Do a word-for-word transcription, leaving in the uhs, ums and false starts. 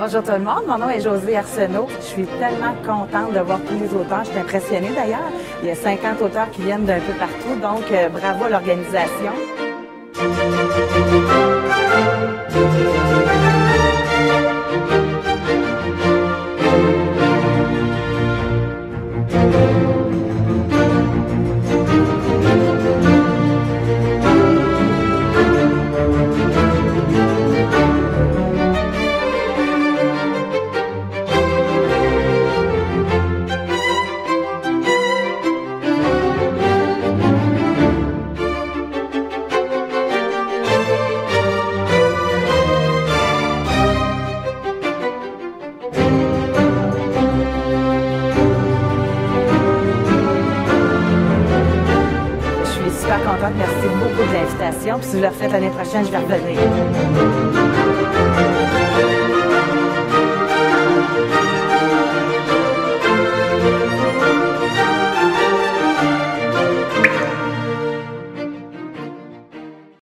Bonjour tout le monde, mon nom est Josée Arsenault. Je suis tellement contente de voir tous les auteurs. Je suis impressionnée d'ailleurs. Il y a cinquante auteurs qui viennent d'un peu partout, donc euh, bravo à l'organisation. Je suis super contente. Merci beaucoup de l'invitation. Puis si je le refais l'année prochaine, je vais revenir.